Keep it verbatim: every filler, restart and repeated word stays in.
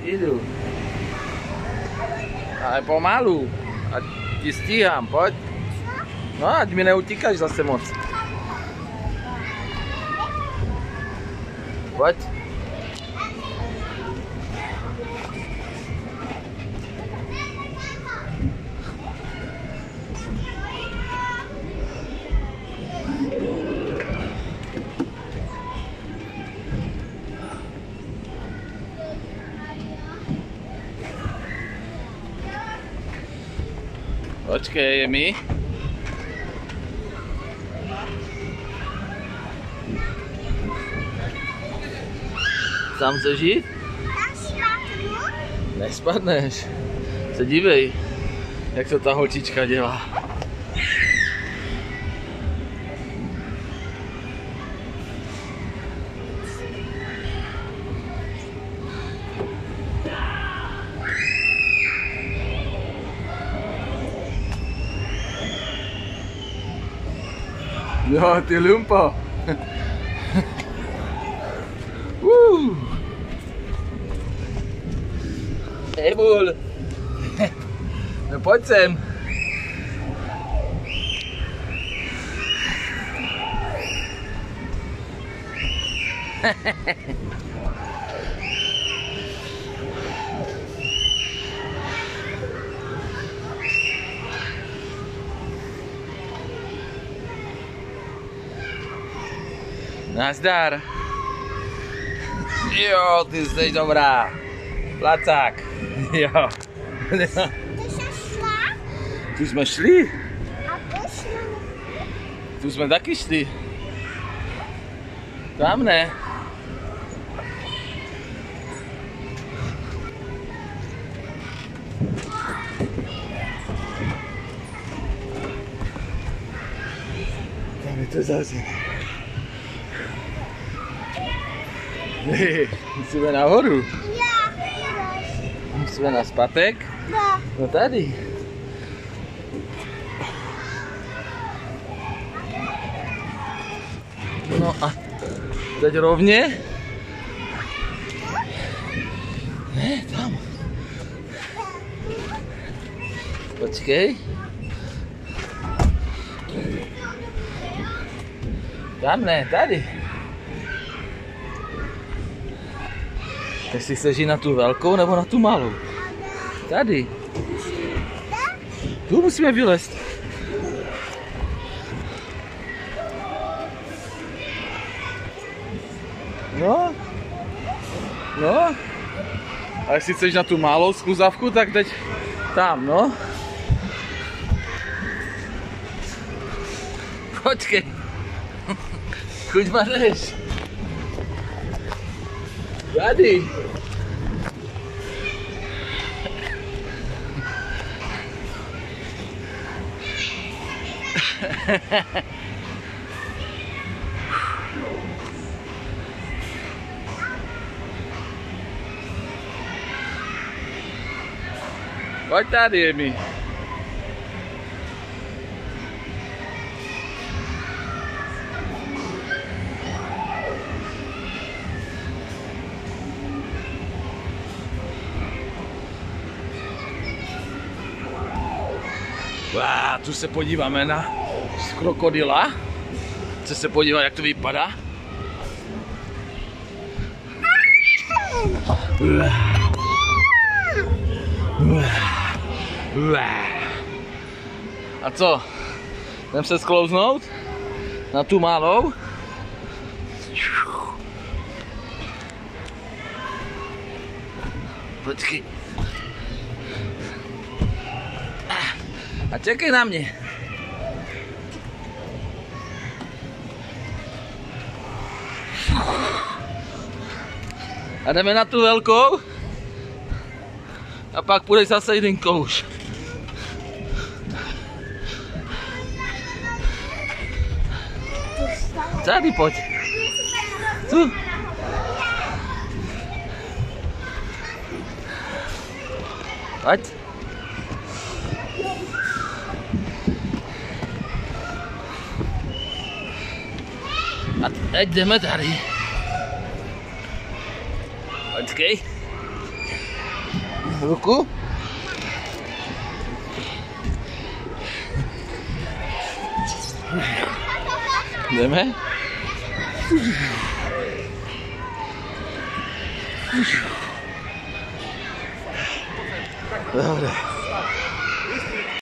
Jdu. Ale pomalu. Ať ti stíhám, pojď. No, ať mi neutíkáš zase moc. Pojď. Počkej, je mi. Sám chceš jít? Tam spadnu. Nespadneš. Se dívej, jak to ta holčička dělá. Jo, ty lumpo. uh. Ebul. No pojď sem. Nazdar. Jo, ty jsi dobrá. Placák. Jo. Ty jsi šla? Tu jsme šli. A ty šla? Tu jsme taky šli. Tam ne. Tam je to zase. Hej, musíme nahoru. Já. Musíme na spatek. No. No tady. No a teď rovně. Ne, tam. Počkej. Tam ne, tady. Jestli chceš jít na tu velkou nebo na tu malou. Tady. Tu musíme vylézt. No. No. A jestli chceš na tu malou skluzavku, tak teď tam, no. Počkej. Kuď máš? Tady. Pojď tady, je mi. Wow, tu se podíváme na krokodila. Chce se podívat, jak to vypadá. A co? Jdem se sklouznout na tu malou. Počkej. A čekej na mě. A jdeme na tu velkou. A pak půjdeš zase jedinkou už. Tady pojď. Tu. Pojď. A teď jdeme tady. Počkej. ruku. Jdeme? Dobre.